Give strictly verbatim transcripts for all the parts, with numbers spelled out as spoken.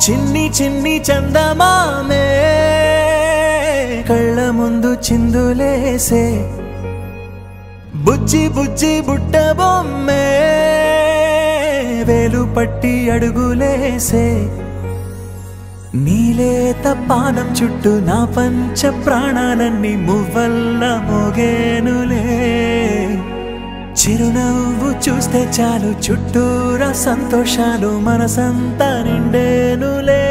చిన్ని చిన్ని చందమామే కళ్ళ ముందు చిందులేసే బుజ్జి బుజ్జి బుట్ట బొమ్మే వేలు పట్టి అడుగులేసే నీలేత పానం చుట్టూ నా పంచ ప్రాణాలన్నీ మువ్వల్ల మోగేనులే చిరునవ్వు చూస్తే చాలు చుట్టూరా సంతోషాలు మనసంతా నిండేనులే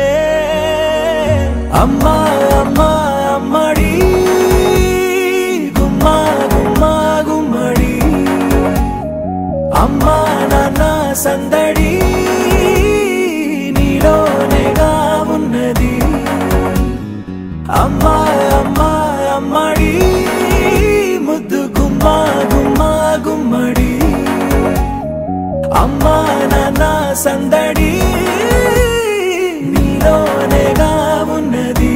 అమ్మా అమ్మా అమ్మడి గుమ్మా గుమ్మా గుమ్మడి అమ్మా నాన్న సందడి నీలోనేగా ఉన్నది అమ్మా అమ్మా అమ్మడి ముద్దు గుమ్మా గుమ్మా గుమ్మడి అమ్మా నాన్న సందడి నీలోనేగా ఉన్నది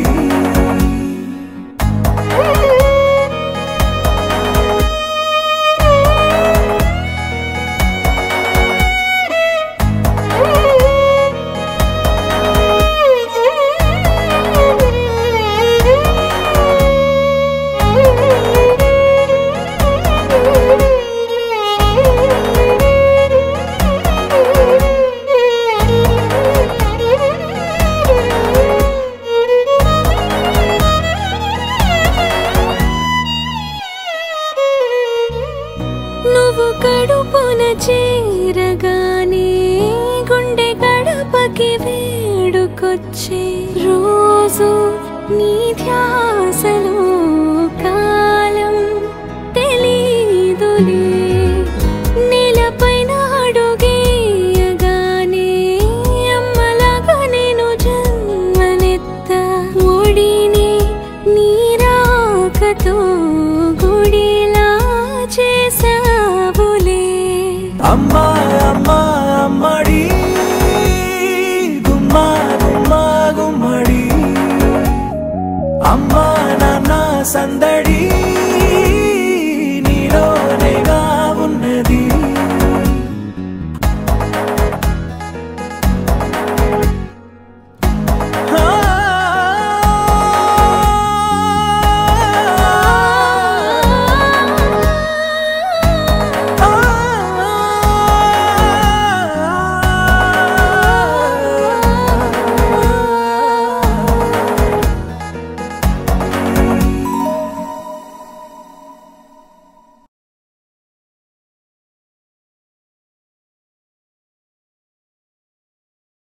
నువ్వు కడుపున చేరగానే గుండె గడపకి వేడుకొచ్చే రోజు నీ ధ్యాసలో కాలం తెలీదులే నేలపైన అడుగేయగానే అమ్మలాగా నేను జన్మనెత్త ఒడిని నీ రాకతో గుడిలా చేసావులే అమ్మా అమ్మా అమ్మడి గుమ్మా గుమ్మా గుమ్మడి అమ్మా నాన్న సంద